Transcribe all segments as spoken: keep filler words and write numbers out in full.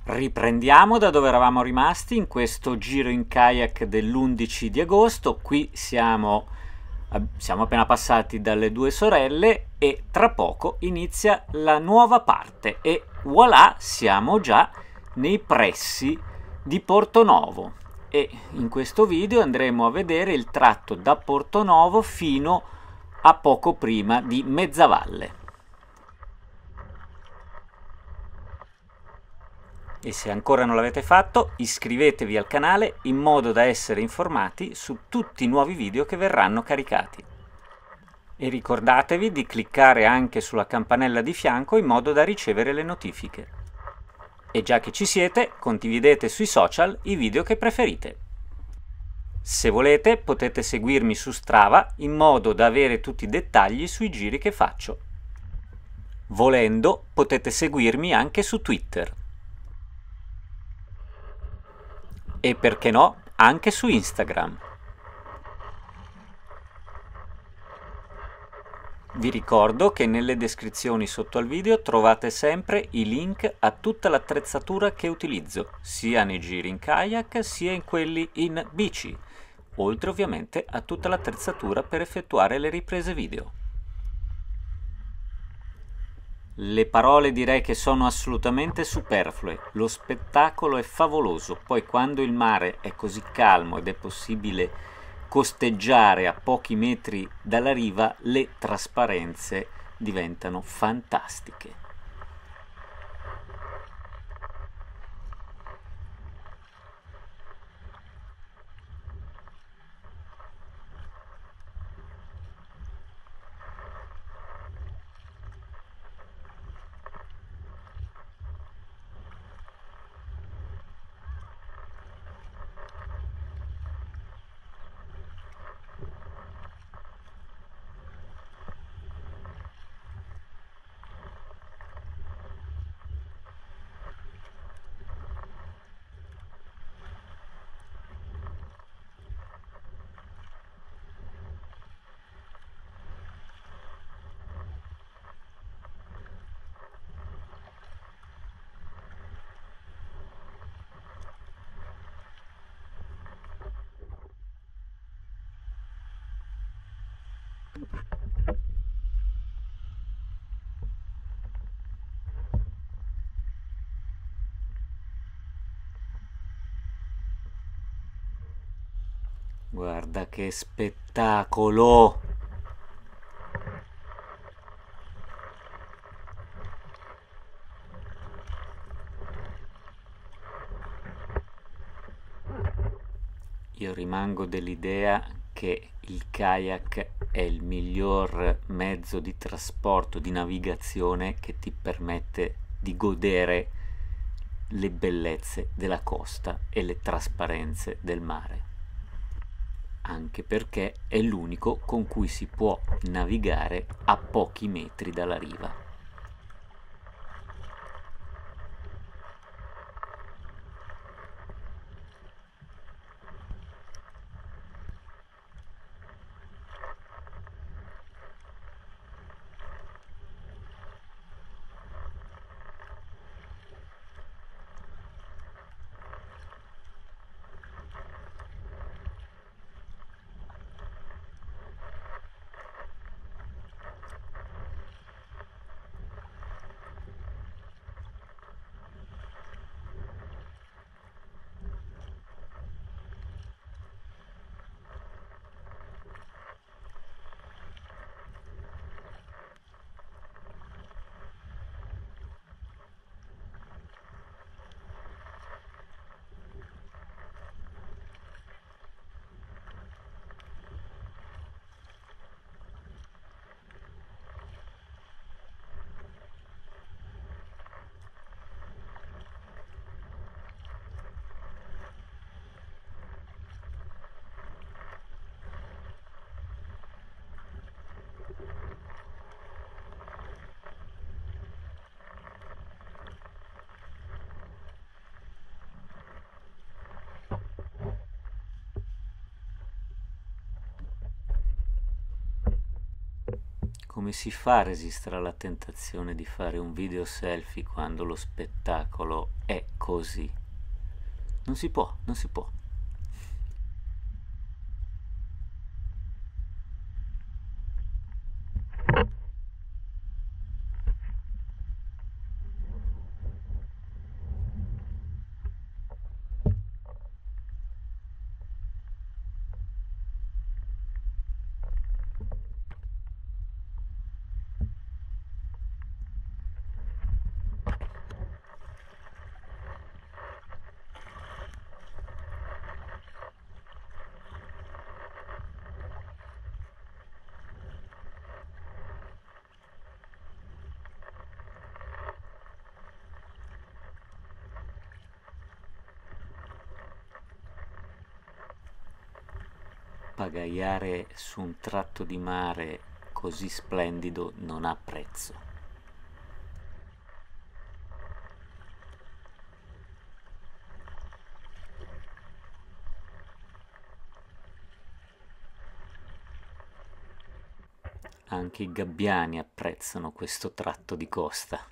Riprendiamo da dove eravamo rimasti in questo giro in kayak dell'undici di agosto. Qui siamo, siamo appena passati dalle due sorelle e tra poco inizia la nuova parte e voilà, siamo già nei pressi di Portonovo e in questo video andremo a vedere il tratto da Portonovo fino a poco prima di Mezzavalle. E se ancora non l'avete fatto, iscrivetevi al canale in modo da essere informati su tutti i nuovi video che verranno caricati. E ricordatevi di cliccare anche sulla campanella di fianco in modo da ricevere le notifiche. E già che ci siete, condividete sui social i video che preferite. Se volete, potete seguirmi su Strava in modo da avere tutti i dettagli sui giri che faccio. Volendo, potete seguirmi anche su Twitter. E perché no, anche su Instagram. Vi ricordo che nelle descrizioni sotto al video trovate sempre i link a tutta l'attrezzatura che utilizzo, sia nei giri in kayak sia in quelli in bici, oltre ovviamente a tutta l'attrezzatura per effettuare le riprese video. Le parole direi che sono assolutamente superflue, lo spettacolo è favoloso, poi quando il mare è così calmo ed è possibile costeggiare a pochi metri dalla riva, le trasparenze diventano fantastiche. Guarda che spettacolo! Io rimango dell'idea che il kayak è il miglior mezzo di trasporto, di navigazione che ti permette di godere le bellezze della costa e le trasparenze del mare. Anche perché è l'unico con cui si può navigare a pochi metri dalla riva. come si fa a resistere alla tentazione di fare un video selfie quando lo spettacolo è così? Non si può, non si può. Pagaiare su un tratto di mare così splendido non ha prezzo. Anche i gabbiani apprezzano questo tratto di costa.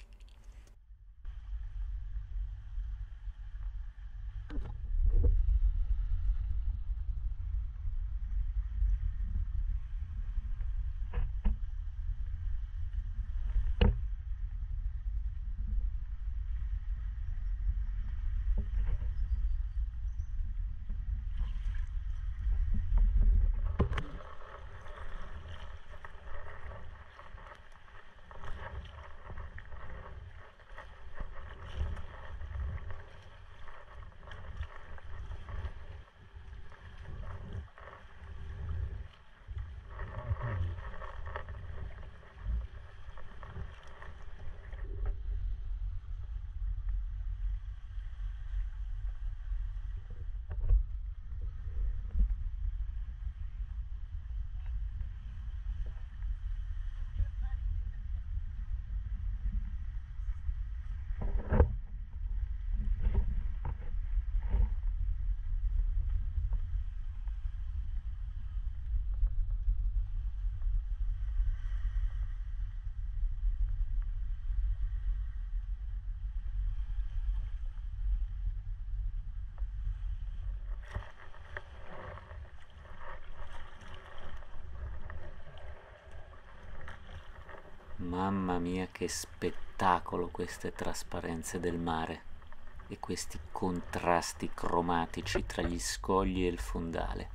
Mamma mia, che spettacolo queste trasparenze del mare e questi contrasti cromatici tra gli scogli e il fondale.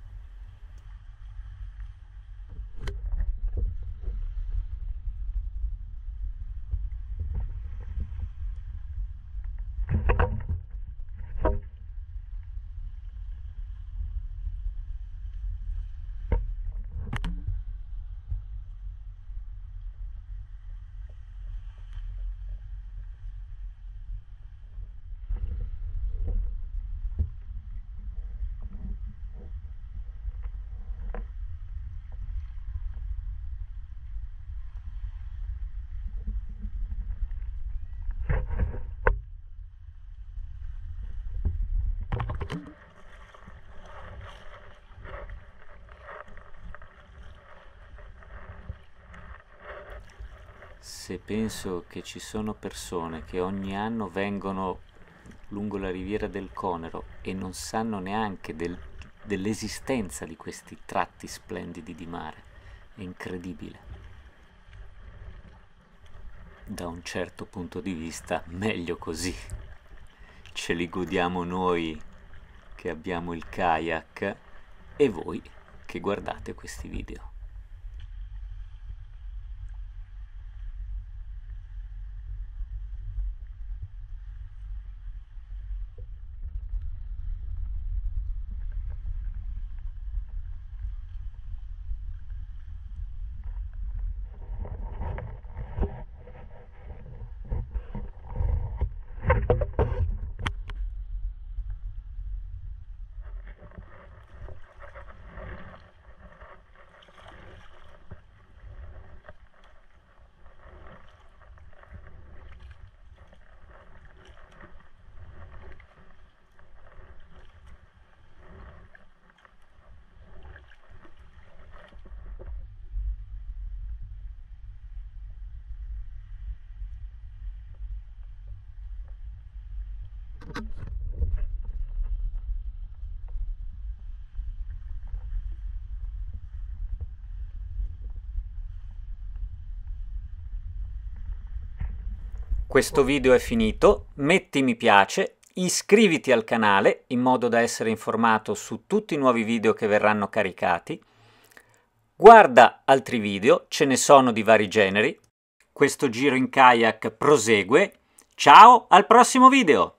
Se penso che ci sono persone che ogni anno vengono lungo la riviera del Conero e non sanno neanche del, dell'esistenza di questi tratti splendidi di mare, è incredibile. Da un certo punto di vista, meglio così. Ce li godiamo noi che abbiamo il kayak e voi che guardate questi video. Questo video è finito, metti mi piace, iscriviti al canale in modo da essere informato su tutti i nuovi video che verranno caricati. Guarda altri video, ce ne sono di vari generi. Questo giro in kayak prosegue. Ciao, al prossimo video!